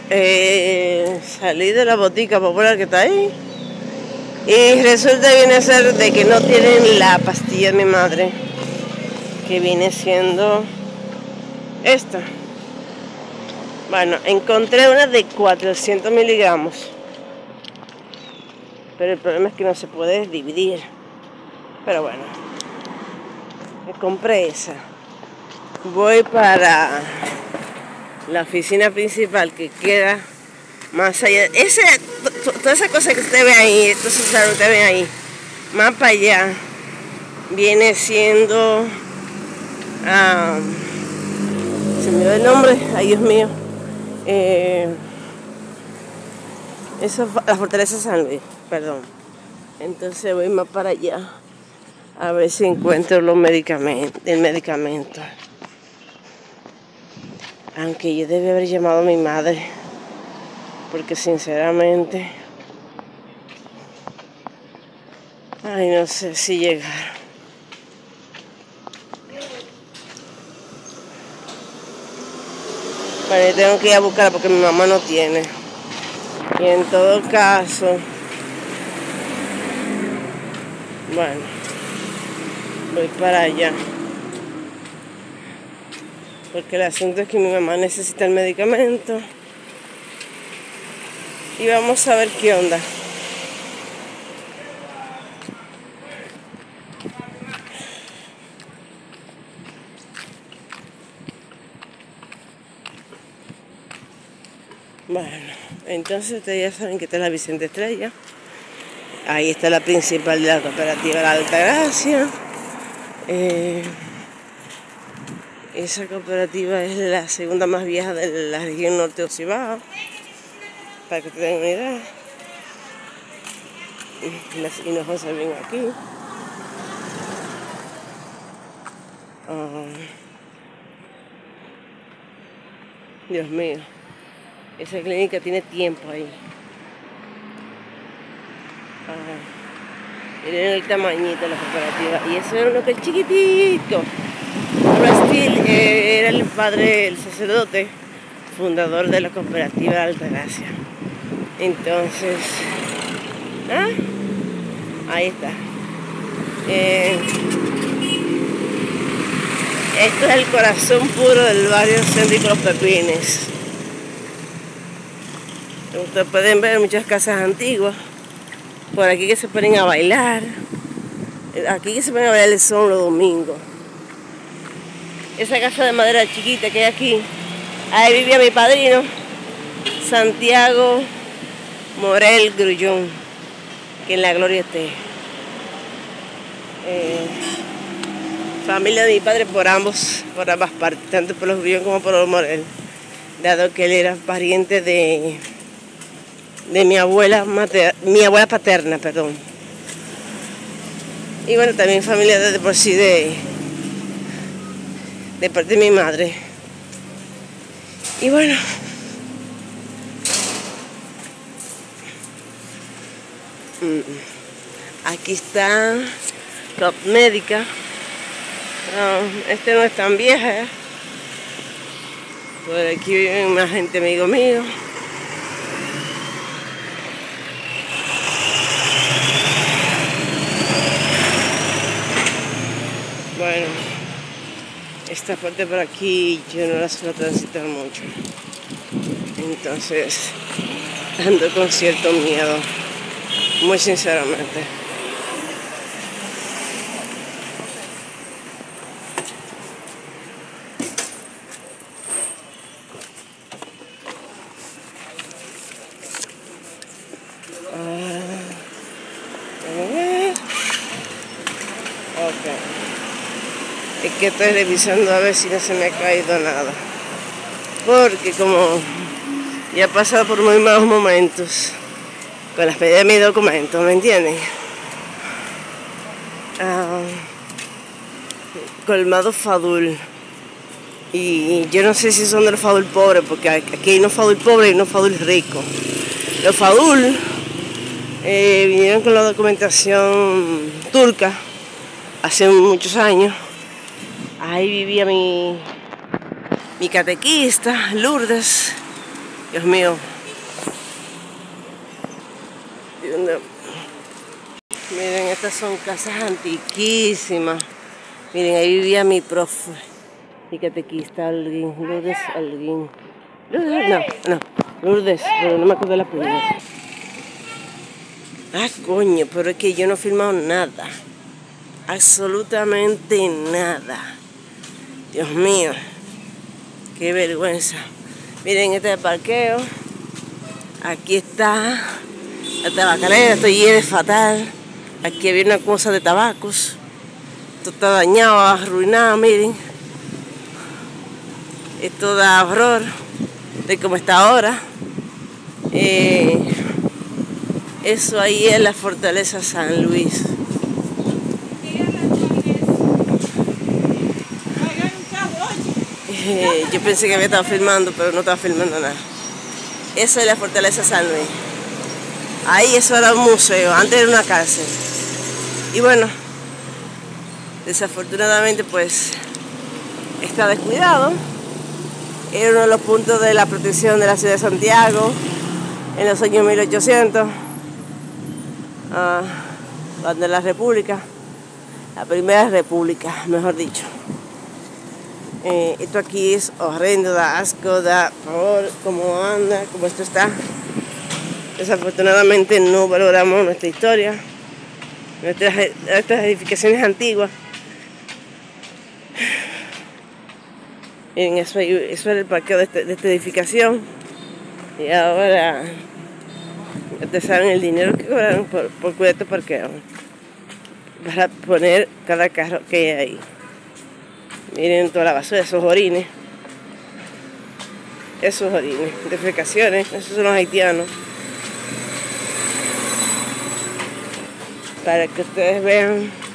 salí de la botica popular que está ahí y resulta viene a ser de que no tienen la pastilla de mi madre, que viene siendo esta. Bueno, encontré una de 400 miligramos, pero el problema es que no se puede dividir. Pero bueno, me compré esa. Voy para la oficina principal que queda más allá. Toda esa cosa que usted ve ahí, entonces usted ve ahí, más para allá, viene siendo, se me dio el nombre, ay Dios mío, la Fortaleza San Luis, perdón. Entonces voy más para allá a ver si encuentro el medicamento. Aunque yo debí haber llamado a mi madre, porque sinceramente, ay, no sé si llegar. Bueno, yo tengo que ir a buscarla porque mi mamá no tiene. Y en todo caso, bueno, voy para allá. Porque el asunto es que mi mamá necesita el medicamento. Y vamos a ver qué onda. Bueno, entonces ustedes ya saben que esta es la Vicente Estrella. Ahí está la principal de la cooperativa La Altagracia. Esa cooperativa es la segunda más vieja de la región norte de Cibao, para que tengan una idea. Y las hinojos se ven aquí. Dios mío, esa clínica tiene tiempo ahí. Miren el tamañito de la cooperativa. Y eso era uno que es chiquitito. Era el padre, el sacerdote, fundador de la cooperativa de Altagracia. Entonces, ahí está. Esto es el corazón puro del barrio Céntrico Los Pepines. Ustedes pueden ver muchas casas antiguas. Por aquí que se ponen a bailar. Aquí que se ponen a bailar el son los domingos. Esa casa de madera chiquita que hay aquí, ahí vivía mi padrino, Santiago Morel Grullón, que en la gloria esté. Familia de mi padre por ambas partes, tanto por los Grullón como por los Morel, dado que él era pariente de mi abuela paterna, perdón. Y bueno, también familia de por sí de parte de mi madre. Y bueno, aquí está Top Médica. Este no es tan vieja. Por aquí viven más gente, amigo mío. Bueno, esta parte por aquí yo no la suelo transitar mucho. Entonces ando con cierto miedo, muy sinceramente. Vamos a ver. Ok. Es que estoy revisando a ver si no se me ha caído nada. Porque como ya he pasado por muy malos momentos con las pedidas de mis documentos, ¿me entienden? Colmado Fadul. Y yo no sé si son de los Fadul pobres, porque aquí hay unos Fadul pobres y unos Fadul ricos. Los Fadul vinieron con la documentación turca hace muchos años. Ahí vivía mi catequista, Lourdes, Dios mío. Miren, estas son casas antiquísimas. Miren, ahí vivía mi profe y catequista Alguín, Lourdes Alguín. Lourdes, pero no me acuerdo de la primera. Ah, coño, pero es que yo no he filmado nada. Absolutamente nada. Dios mío, qué vergüenza. Miren, este es el parqueo. Aquí está la tabacalera, esto hiede fatal. Aquí había una cosa de tabacos. Esto está dañado, arruinado, miren. Esto da horror de cómo está ahora. Eso ahí es la fortaleza San Luis. Yo pensé que había estado filmando, pero no estaba filmando nada. Eso es la fortaleza San Luis. Ahí eso era un museo, antes era una cárcel. Y bueno, desafortunadamente pues está descuidado. Era uno de los puntos de la protección de la ciudad de Santiago en los años 1800, cuando la República, la primera República, mejor dicho. Esto aquí es horrendo, da asco, da pavor, cómo anda, cómo esto está. Desafortunadamente no valoramos nuestra historia, nuestras edificaciones antiguas. Miren, eso era el parqueo de esta edificación. Y ahora ustedes saben el dinero que cobraron por cuidar este parqueo, para poner cada carro que hay ahí. Miren toda la basura, esos orines, defecaciones, esos son los haitianos. Para que ustedes vean